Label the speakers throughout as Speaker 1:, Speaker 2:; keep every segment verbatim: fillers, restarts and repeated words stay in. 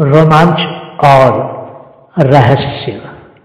Speaker 1: रोमांच और रहस्य।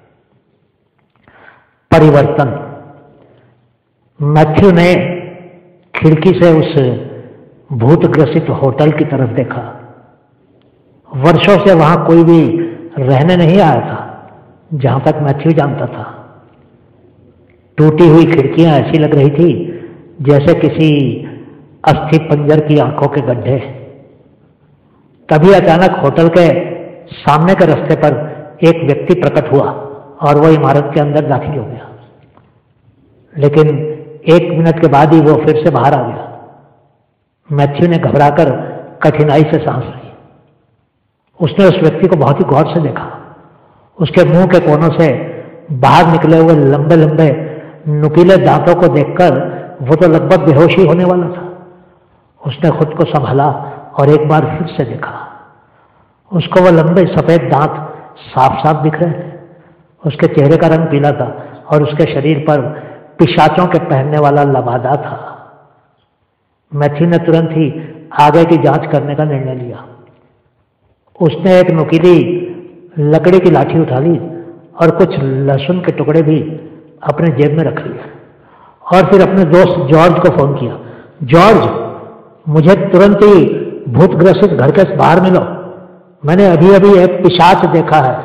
Speaker 1: परिवर्तन। मैथ्यू ने खिड़की से उस भूतग्रसित होटल की तरफ देखा। वर्षों से वहां कोई भी रहने नहीं आया था, जहां तक मैथ्यू जानता था। टूटी हुई खिड़कियां ऐसी लग रही थी जैसे किसी अस्थि पंजर की आंखों के गड्ढे। तभी अचानक होटल के सामने के रास्ते पर एक व्यक्ति प्रकट हुआ और वो इमारत के अंदर दाखिल हो गया। लेकिन एक मिनट के बाद ही वो फिर से बाहर आ गया। मैथ्यू ने घबराकर कठिनाई से सांस ली। उसने उस व्यक्ति को बहुत ही गौर से देखा। उसके मुंह के कोनों से बाहर निकले हुए लंबे लंबे नुकीले दांतों को देखकर वो तो लगभग बेहोश ही होने वाला था। उसने खुद को संभाला और एक बार फिर से देखा। उसको वो लंबे सफेद दांत साफ साफ दिख रहे थे। उसके चेहरे का रंग पीला था और उसके शरीर पर पिशाचों के पहनने वाला लबादा था। मैथ्यू ने तुरंत ही आगे की जांच करने का निर्णय लिया। उसने एक नुकीली लकड़ी की लाठी उठा ली और कुछ लहसुन के टुकड़े भी अपने जेब में रख लिए और फिर अपने दोस्त जॉर्ज को फोन किया। जॉर्ज, मुझे तुरंत ही भूतग्रसित घर के बाहर मिलो। मैंने अभी अभी एक पिशाच देखा है।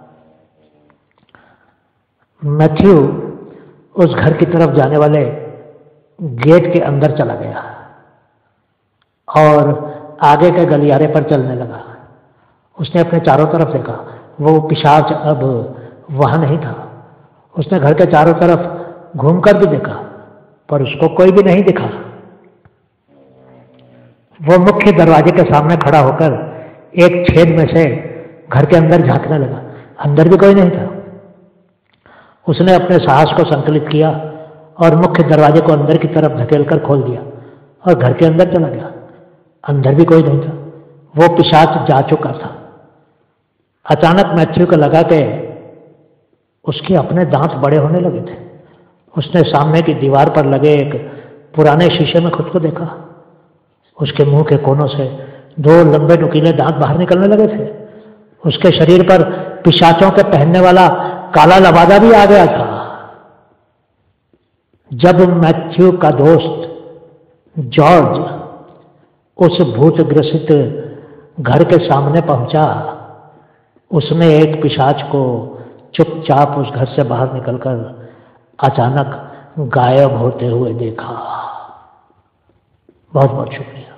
Speaker 1: मैथ्यू उस घर की तरफ जाने वाले गेट के अंदर चला गया और आगे के गलियारे पर चलने लगा। उसने अपने चारों तरफ देखा। वो पिशाच अब वहां नहीं था। उसने घर के चारों तरफ घूमकर भी देखा पर उसको कोई भी नहीं दिखा। वो मुख्य दरवाजे के सामने खड़ा होकर एक छेद में से घर के अंदर झांकने लगा। अंदर भी कोई नहीं था। उसने अपने साहस को संकलित किया और मुख्य दरवाजे को अंदर की तरफ धकेलकर खोल दिया और घर के अंदर चला गया। अंदर भी कोई नहीं था। वो पिशाच जा चुका था। अचानक मैथ्यू को लगा कि उसके अपने दांत बड़े होने लगे थे। उसने सामने की दीवार पर लगे एक पुराने शीशे में खुद को देखा। उसके मुंह के कोनों से दो लंबे नुकीले दांत बाहर निकलने लगे थे। उसके शरीर पर पिशाचों के पहनने वाला काला लबादा भी आ गया था। जब मैथ्यू का दोस्त जॉर्ज उस भूतग्रसित घर के सामने पहुंचा, उसने एक पिशाच को चुपचाप उस घर से बाहर निकलकर अचानक गायब होते हुए देखा। बहुत बहुत शुक्रिया।